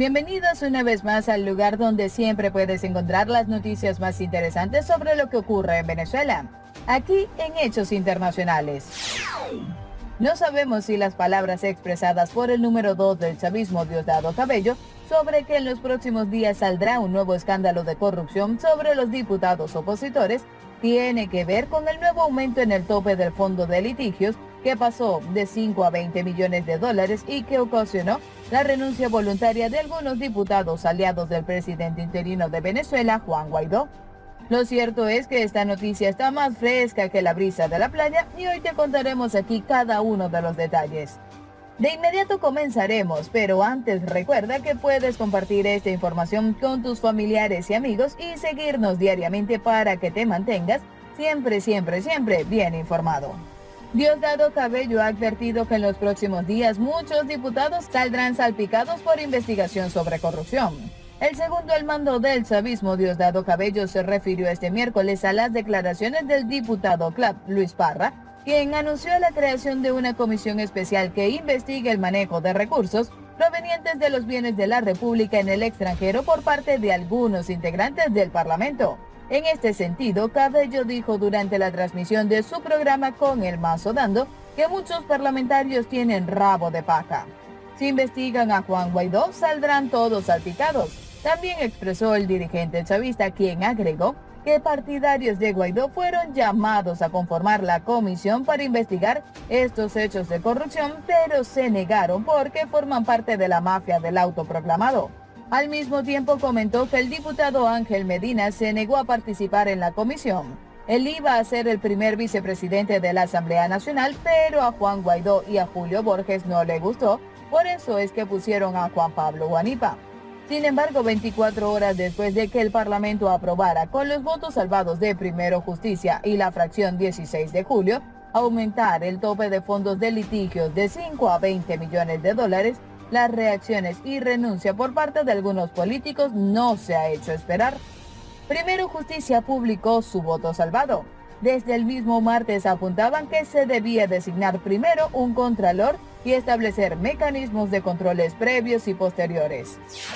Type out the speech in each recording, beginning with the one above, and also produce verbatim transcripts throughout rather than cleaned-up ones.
Bienvenidos una vez más al lugar donde siempre puedes encontrar las noticias más interesantes sobre lo que ocurre en Venezuela, aquí en Hechos Internacionales. No sabemos si las palabras expresadas por el número dos del chavismo, Diosdado Cabello, sobre que en los próximos días saldrá un nuevo escándalo de corrupción sobre los diputados opositores, tiene que ver con el nuevo aumento en el tope del fondo de litigios que pasó de cinco a veinte millones de dólares y que ocasionó la renuncia voluntaria de algunos diputados aliados del presidente interino de Venezuela, Juan Guaidó. Lo cierto es que esta noticia está más fresca que la brisa de la playa y hoy te contaremos aquí cada uno de los detalles. De inmediato comenzaremos, pero antes recuerda que puedes compartir esta información con tus familiares y amigos y seguirnos diariamente para que te mantengas siempre, siempre, siempre bien informado. Diosdado Cabello ha advertido que en los próximos días muchos diputados saldrán salpicados por investigación sobre corrupción. El segundo al mando del chavismo, Diosdado Cabello, se refirió este miércoles a las declaraciones del diputado C L A P, Luis Parra, quien anunció la creación de una comisión especial que investigue el manejo de recursos provenientes de los bienes de la República en el extranjero por parte de algunos integrantes del Parlamento. En este sentido, Cabello dijo durante la transmisión de su programa Con el Mazo Dando que muchos parlamentarios tienen rabo de paja. Si investigan a Juan Guaidó, saldrán todos salpicados. También expresó el dirigente chavista, quien agregó que partidarios de Guaidó fueron llamados a conformar la comisión para investigar estos hechos de corrupción, pero se negaron porque forman parte de la mafia del autoproclamado. Al mismo tiempo comentó que el diputado Ángel Medina se negó a participar en la comisión. Él iba a ser el primer vicepresidente de la Asamblea Nacional, pero a Juan Guaidó y a Julio Borges no le gustó, por eso es que pusieron a Juan Pablo Guanipa. Sin embargo, veinticuatro horas después de que el Parlamento aprobara con los votos salvados de Primero Justicia y la fracción dieciséis de julio, aumentar el tope de fondos de litigios de cinco a veinte millones de dólares, las reacciones y renuncia por parte de algunos políticos no se ha hecho esperar. Primero Justicia publicó su voto salvado. Desde el mismo martes apuntaban que se debía designar primero un contralor y establecer mecanismos de controles previos y posteriores.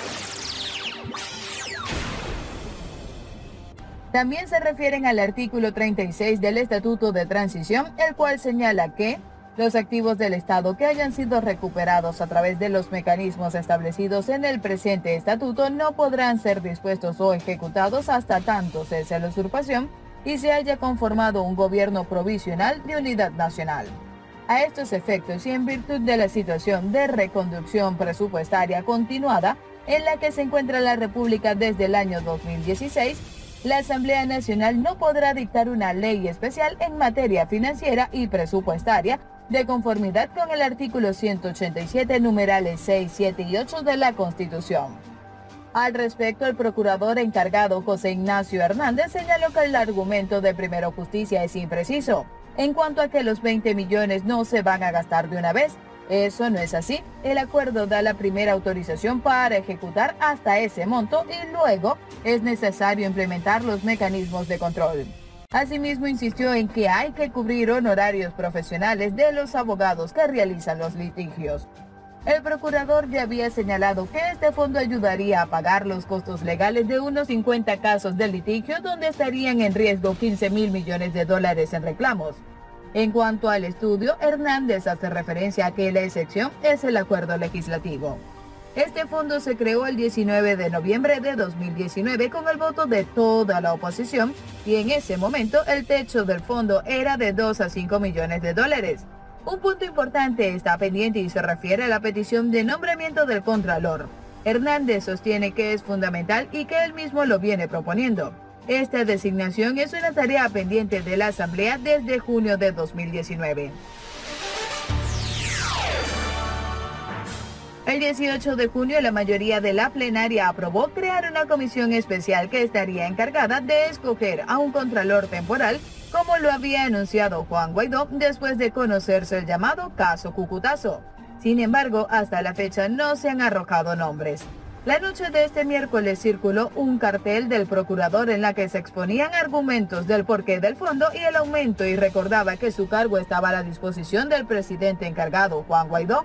También se refieren al artículo treinta y seis del Estatuto de Transición, el cual señala que los activos del Estado que hayan sido recuperados a través de los mecanismos establecidos en el presente estatuto no podrán ser dispuestos o ejecutados hasta tanto cese la usurpación y se haya conformado un gobierno provisional de unidad nacional. A estos efectos y en virtud de la situación de reconducción presupuestaria continuada en la que se encuentra la República desde el año dos mil dieciséis, la Asamblea Nacional no podrá dictar una ley especial en materia financiera y presupuestaria de conformidad con el artículo ciento ochenta y siete, numerales seis, siete y ocho de la Constitución. Al respecto, el procurador encargado José Ignacio Hernández señaló que el argumento de Primero Justicia es impreciso, en cuanto a que los veinte millones no se van a gastar de una vez. Eso no es así. El acuerdo da la primera autorización para ejecutar hasta ese monto y luego es necesario implementar los mecanismos de control. Asimismo, insistió en que hay que cubrir honorarios profesionales de los abogados que realizan los litigios. El procurador ya había señalado que este fondo ayudaría a pagar los costos legales de unos cincuenta casos de litigio donde estarían en riesgo quince mil millones de dólares en reclamos. En cuanto al estudio, Hernández hace referencia a que la excepción es el acuerdo legislativo. Este fondo se creó el diecinueve de noviembre de dos mil diecinueve con el voto de toda la oposición y en ese momento el techo del fondo era de dos a cinco millones de dólares. Un punto importante está pendiente y se refiere a la petición de nombramiento del Contralor. Hernández sostiene que es fundamental y que él mismo lo viene proponiendo. Esta designación es una tarea pendiente de la Asamblea desde junio de dos mil diecinueve. El dieciocho de junio, la mayoría de la plenaria aprobó crear una comisión especial que estaría encargada de escoger a un contralor temporal, como lo había anunciado Juan Guaidó después de conocerse el llamado caso Cúcutazo. Sin embargo, hasta la fecha no se han arrojado nombres. La noche de este miércoles circuló un cartel del procurador en la que se exponían argumentos del porqué del fondo y el aumento y recordaba que su cargo estaba a la disposición del presidente encargado, Juan Guaidó.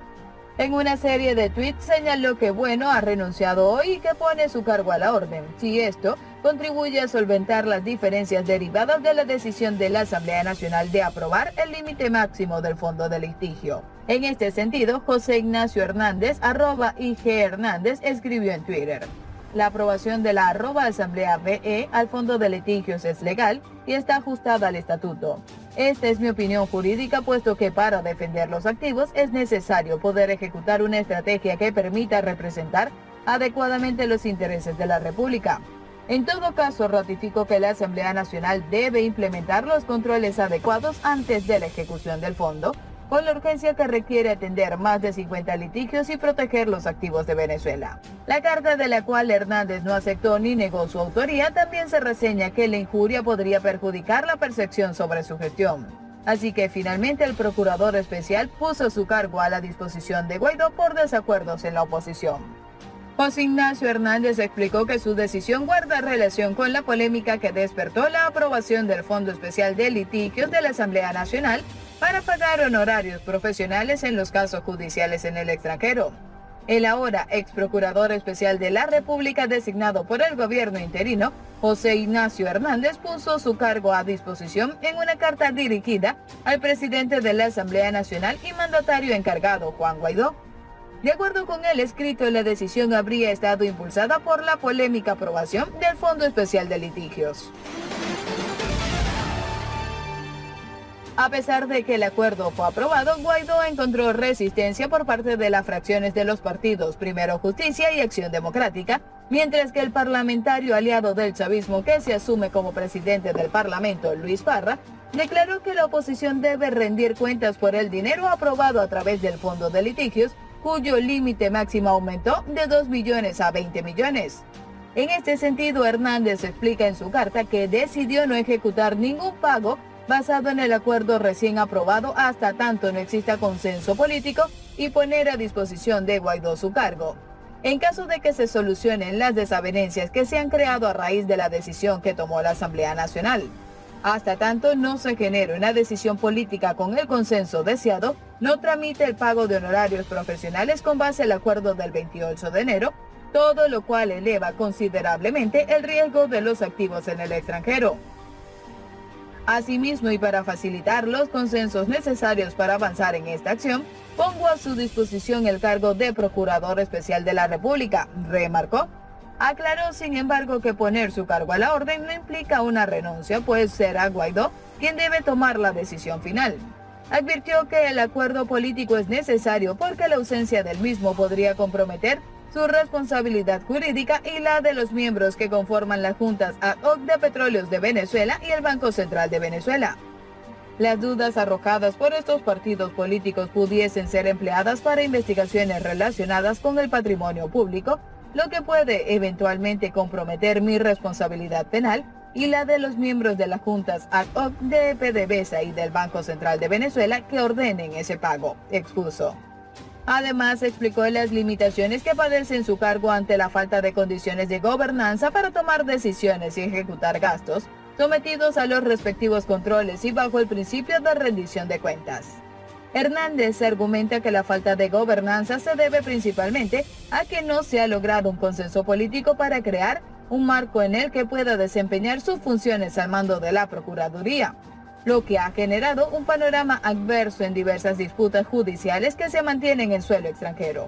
En una serie de tweets señaló que Bueno ha renunciado hoy y que pone su cargo a la orden, si esto contribuye a solventar las diferencias derivadas de la decisión de la Asamblea Nacional de aprobar el límite máximo del fondo de litigio. En este sentido, José Ignacio Hernández, arroba I G Hernández, escribió en Twitter: la aprobación de la arroba Asamblea B E al fondo de litigios es legal y está ajustada al estatuto. Esta es mi opinión jurídica, puesto que para defender los activos es necesario poder ejecutar una estrategia que permita representar adecuadamente los intereses de la República. En todo caso, ratifico que la Asamblea Nacional debe implementar los controles adecuados antes de la ejecución del fondo, con la urgencia que requiere atender más de cincuenta litigios y proteger los activos de Venezuela. La carta, de la cual Hernández no aceptó ni negó su autoría, también se reseña que la injuria podría perjudicar la percepción sobre su gestión. Así que finalmente el procurador especial puso su cargo a la disposición de Guaidó por desacuerdos en la oposición. José Ignacio Hernández explicó que su decisión guarda relación con la polémica que despertó la aprobación del Fondo Especial de Litigios de la Asamblea Nacional para pagar honorarios profesionales en los casos judiciales en el extranjero. El ahora ex procurador especial de la República designado por el gobierno interino, José Ignacio Hernández, puso su cargo a disposición en una carta dirigida al presidente de la Asamblea Nacional y mandatario encargado, Juan Guaidó. De acuerdo con el escrito, la decisión habría estado impulsada por la polémica aprobación del Fondo Especial de Litigios. A pesar de que el acuerdo fue aprobado, Guaidó encontró resistencia por parte de las fracciones de los partidos Primero Justicia y Acción Democrática, mientras que el parlamentario aliado del chavismo que se asume como presidente del Parlamento, Luis Parra, declaró que la oposición debe rendir cuentas por el dinero aprobado a través del Fondo de Litigios, cuyo límite máximo aumentó de dos millones a veinte millones. En este sentido, Hernández explica en su carta que decidió no ejecutar ningún pago basado en el acuerdo recién aprobado hasta tanto no exista consenso político y poner a disposición de Guaidó su cargo. En caso de que se solucionen las desavenencias que se han creado a raíz de la decisión que tomó la Asamblea Nacional. Hasta tanto no se genere una decisión política con el consenso deseado, no tramite el pago de honorarios profesionales con base al acuerdo del veintiocho de enero, todo lo cual eleva considerablemente el riesgo de los activos en el extranjero. Asimismo, y para facilitar los consensos necesarios para avanzar en esta acción, pongo a su disposición el cargo de Procurador Especial de la República, remarcó. Aclaró, sin embargo, que poner su cargo a la orden no implica una renuncia, pues será Guaidó quien debe tomar la decisión final. Advirtió que el acuerdo político es necesario porque la ausencia del mismo podría comprometer su responsabilidad jurídica y la de los miembros que conforman las juntas ad hoc de Petróleos de Venezuela y el Banco Central de Venezuela. Las dudas arrojadas por estos partidos políticos pudiesen ser empleadas para investigaciones relacionadas con el patrimonio público, lo que puede eventualmente comprometer mi responsabilidad penal y la de los miembros de las juntas ad hoc de PDVSA y del Banco Central de Venezuela que ordenen ese pago, expuso. Además, explicó las limitaciones que padece en su cargo ante la falta de condiciones de gobernanza para tomar decisiones y ejecutar gastos, sometidos a los respectivos controles y bajo el principio de rendición de cuentas. Hernández argumenta que la falta de gobernanza se debe principalmente a que no se ha logrado un consenso político para crear un marco en el que pueda desempeñar sus funciones al mando de la Procuraduría, lo que ha generado un panorama adverso en diversas disputas judiciales que se mantienen en suelo extranjero.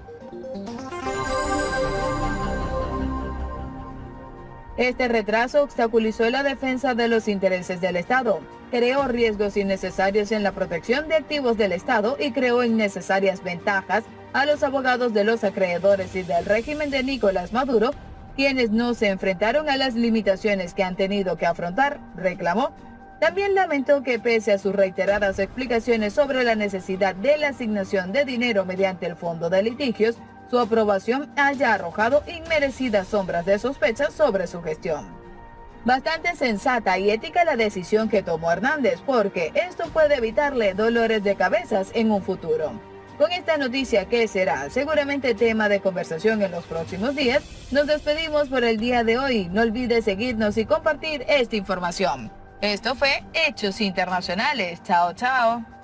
Este retraso obstaculizó la defensa de los intereses del Estado, creó riesgos innecesarios en la protección de activos del Estado y creó innecesarias ventajas a los abogados de los acreedores y del régimen de Nicolás Maduro, quienes no se enfrentaron a las limitaciones que han tenido que afrontar, reclamó. También lamentó que pese a sus reiteradas explicaciones sobre la necesidad de la asignación de dinero mediante el Fondo de Litigios, su aprobación haya arrojado inmerecidas sombras de sospecha sobre su gestión. Bastante sensata y ética la decisión que tomó Hernández, porque esto puede evitarle dolores de cabezas en un futuro. Con esta noticia, que será seguramente tema de conversación en los próximos días, nos despedimos por el día de hoy. No olvides seguirnos y compartir esta información. Esto fue Hechos Internacionales. Chao, chao.